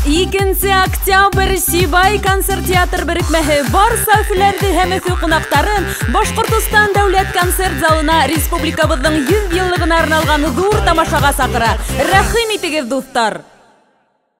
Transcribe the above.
2 октябрь Сибай концерт театр берекмәһе барса өфеләрде һәм Өфе кунактарын Башкортстан дәүләт концерт залына республикабызның 100 еллыгына арналган зур тамашага сакыра. Рәхим итегез, дуслар!